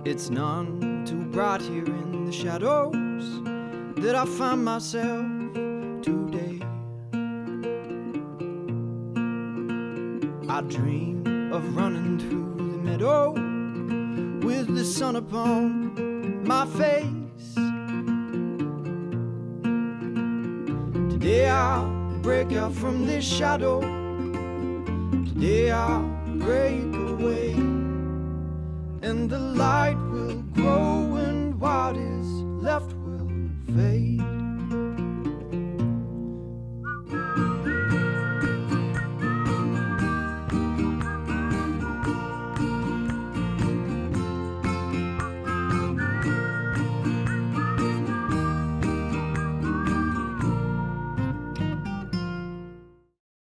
It's none too bright here in the shadows that I find myself today. I dream of running through the meadow with the sun upon my face. Today I'll break out from this shadow. Today I'll break away, and the light will grow and what is left will fade.